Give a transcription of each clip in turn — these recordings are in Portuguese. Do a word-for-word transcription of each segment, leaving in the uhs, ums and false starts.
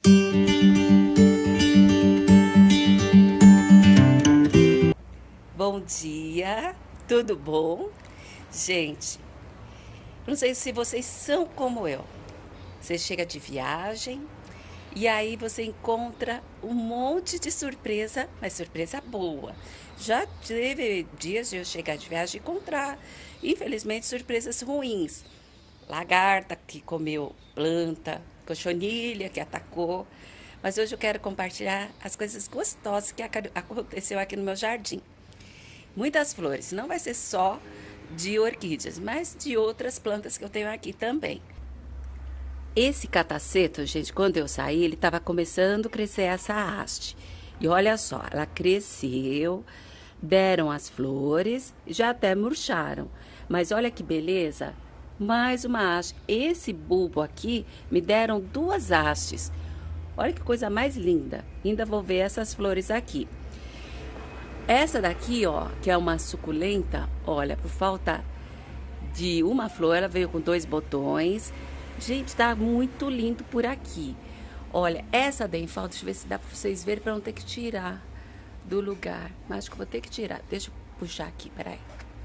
Bom dia, tudo bom? Gente, não sei se vocês são como eu. Você chega de viagem e aí você encontra um monte de surpresa, mas surpresa boa. Já teve dias de eu chegar de viagem e encontrar, infelizmente, surpresas ruins. Lagarta que comeu planta, cochonilha que atacou. Mas hoje eu quero compartilhar as coisas gostosas que aca- aconteceu aqui no meu jardim. Muitas flores, não vai ser só de orquídeas, mas de outras plantas que eu tenho aqui também. Esse cataceto, gente, quando eu saí, ele estava começando a crescer essa haste. E olha só, ela cresceu, deram as flores, já até murcharam. Mas olha que beleza, mais uma haste. Esse bulbo aqui me deram duas hastes. Olha que coisa mais linda. Ainda vou ver essas flores aqui. Essa daqui, ó, que é uma suculenta, olha, por falta de uma flor, ela veio com dois botões. Gente, tá muito lindo por aqui. Olha, essa denfal, deixa eu ver se dá pra vocês verem pra não ter que tirar do lugar. Mas acho que eu vou ter que tirar. Deixa eu puxar aqui, peraí.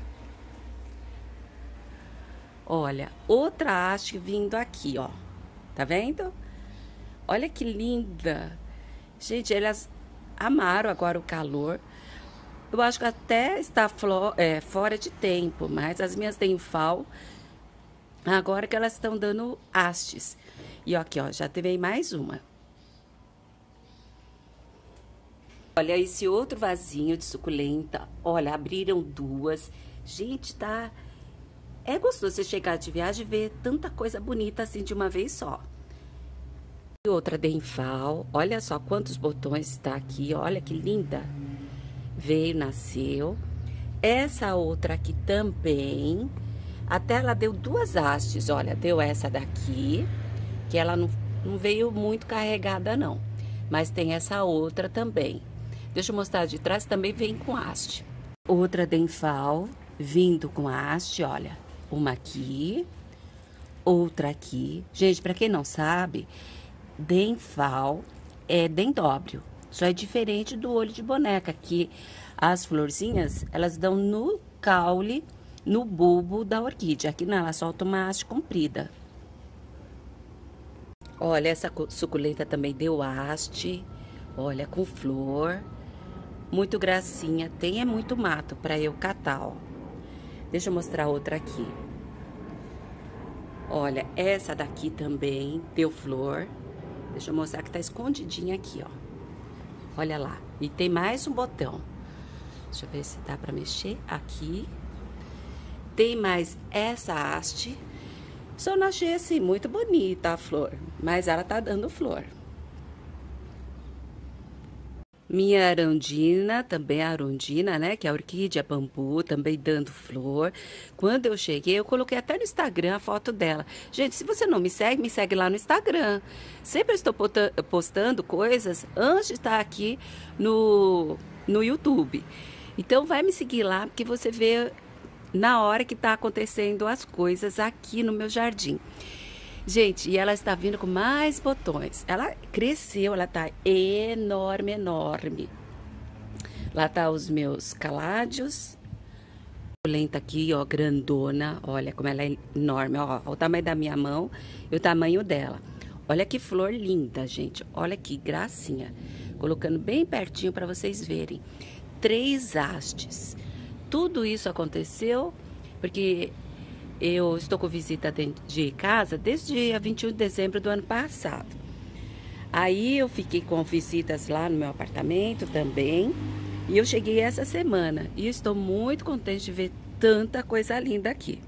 Olha, outra haste vindo aqui, ó. Tá vendo? Olha que linda. Gente, elas amaram agora o calor. Eu acho que até está flo- é, fora de tempo, mas as minhas denfal, agora que elas estão dando hastes. E ó, aqui, ó, já teve mais uma. Olha esse outro vasinho de suculenta. Olha, abriram duas. Gente, tá... É gostoso você chegar de viagem e ver tanta coisa bonita assim de uma vez só. E outra denfal. Olha só quantos botões está aqui. Olha que linda. Veio, nasceu. Essa outra aqui também. Até ela deu duas hastes. Olha, deu essa daqui, que ela não, não veio muito carregada, não. Mas tem essa outra também. Deixa eu mostrar de trás, também vem com haste. Outra denfal, vindo com haste, olha. Uma aqui, outra aqui. Gente, pra quem não sabe, denfal é dendróbio. Só é diferente do olho de boneca, que as florzinhas, elas dão no caule, no bulbo da orquídea. Aqui não, ela solta uma haste comprida. Olha, essa suculenta também deu haste. Olha, com flor. Muito gracinha. Tem é muito mato para eu catar, ó. Deixa eu mostrar outra aqui. Olha, essa daqui também deu flor. Deixa eu mostrar que tá escondidinha aqui, ó. Olha lá. E tem mais um botão. Deixa eu ver se dá pra mexer. Aqui. Tem mais essa haste. Só não achei assim muito bonita a flor. Mas ela tá dando flor. Minha arundina, também a arundina, né? Que é a orquídea bambu, também dando flor. Quando eu cheguei, eu coloquei até no Instagram a foto dela. Gente, se você não me segue, me segue lá no Instagram. Sempre estou postando coisas antes de estar aqui no, no YouTube. Então, vai me seguir lá, porque você vê na hora que está acontecendo as coisas aqui no meu jardim. Gente, e ela está vindo com mais botões. Ela cresceu, ela tá enorme, enorme. Lá tá os meus caládios. Lenta aqui, ó, grandona. Olha como ela é enorme, ó. O tamanho da minha mão e o tamanho dela. Olha que flor linda, gente. Olha que gracinha. Colocando bem pertinho para vocês verem. Três hastes. Tudo isso aconteceu porque eu estou com visita de casa desde dia vinte e um de dezembro do ano passado. Aí eu fiquei com visitas lá no meu apartamento também. E eu cheguei essa semana. E estou muito contente de ver tanta coisa linda aqui.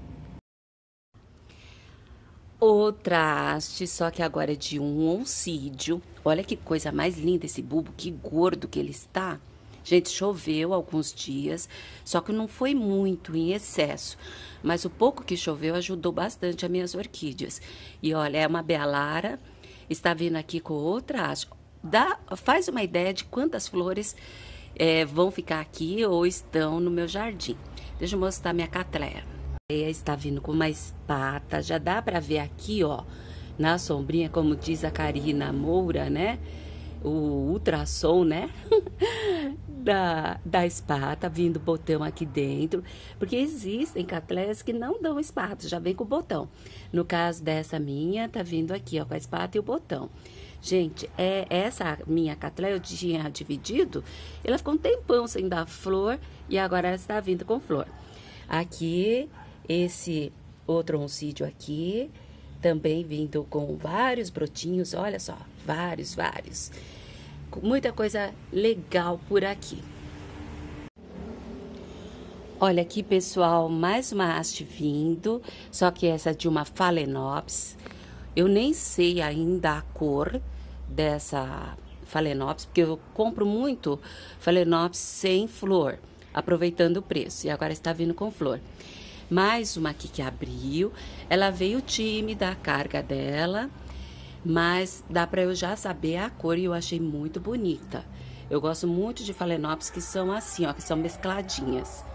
Outra haste, só que agora é de um oncídio. Olha que coisa mais linda esse bulbo, que gordo que ele está. Gente, choveu alguns dias, só que não foi muito em excesso. Mas o pouco que choveu ajudou bastante as minhas orquídeas. E olha, é uma bealara, está vindo aqui com outra haste. Dá, faz uma ideia de quantas flores é, vão ficar aqui ou estão no meu jardim. Deixa eu mostrar minha catleia. Está vindo com uma espata, já dá para ver aqui, ó, na sombrinha, como diz a Karina Moura, né? O ultrassom, né? da, da espátula, tá vindo botão aqui dentro, porque existem catleias que não dão espátula, já vem com o botão. No caso dessa minha, tá vindo aqui, ó, com a espátula e o botão. Gente, é essa minha catleia eu tinha dividido, ela ficou um tempão sem dar flor e agora ela está vindo com flor. Aqui, esse outro oncídio aqui, também vindo com vários brotinhos, olha só, vários, vários. Muita coisa legal por aqui. Olha aqui, pessoal, mais uma haste vindo, só que essa de uma Phalaenopsis. Eu nem sei ainda a cor dessa Phalaenopsis, porque eu compro muito Phalaenopsis sem flor, aproveitando o preço, e agora está vindo com flor. Mais uma aqui que abriu, ela veio tímida a carga dela, mas dá para eu já saber a cor e eu achei muito bonita. Eu gosto muito de Phalaenopsis que são assim, ó, que são mescladinhas.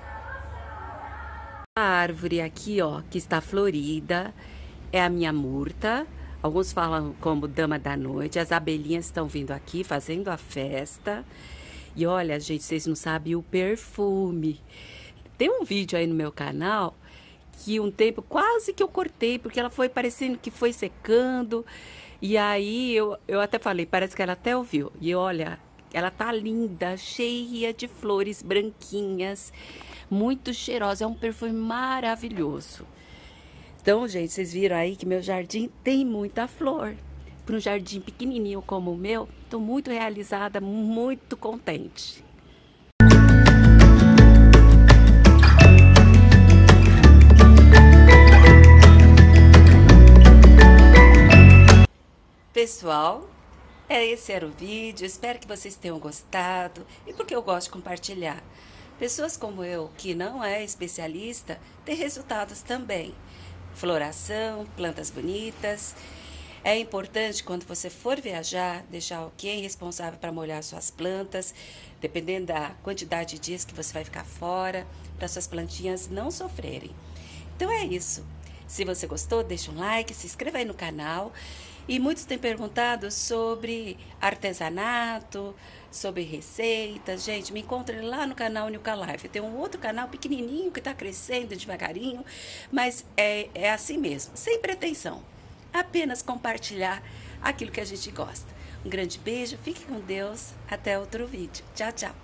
A árvore aqui, ó, que está florida, é a minha murta. Alguns falam como dama da noite. As abelhinhas estão vindo aqui, fazendo a festa. E olha, gente, vocês não sabem o perfume. Tem um vídeo aí no meu canal que um tempo quase que eu cortei, porque ela foi parecendo que foi secando. E aí eu, eu até falei, parece que ela até ouviu. E olha, ela tá linda, cheia de flores branquinhas, muito cheirosa. É um perfume maravilhoso. Então, gente, vocês viram aí que meu jardim tem muita flor. Para um jardim pequenininho como o meu, tô muito realizada, muito contente. Pessoal, esse era o vídeo, espero que vocês tenham gostado e porque eu gosto de compartilhar. Pessoas como eu, que não é especialista, têm resultados também. Floração, plantas bonitas. É importante quando você for viajar, deixar alguém responsável para molhar suas plantas, dependendo da quantidade de dias que você vai ficar fora, para suas plantinhas não sofrerem. Então é isso. Se você gostou, deixa um like, se inscreva aí no canal. E muitos têm perguntado sobre artesanato, sobre receitas. Gente, me encontre lá no canal Nilka Life. Tem um outro canal pequenininho que está crescendo devagarinho, mas é, é assim mesmo, sem pretensão. Apenas compartilhar aquilo que a gente gosta. Um grande beijo, fique com Deus. Até outro vídeo. Tchau, tchau.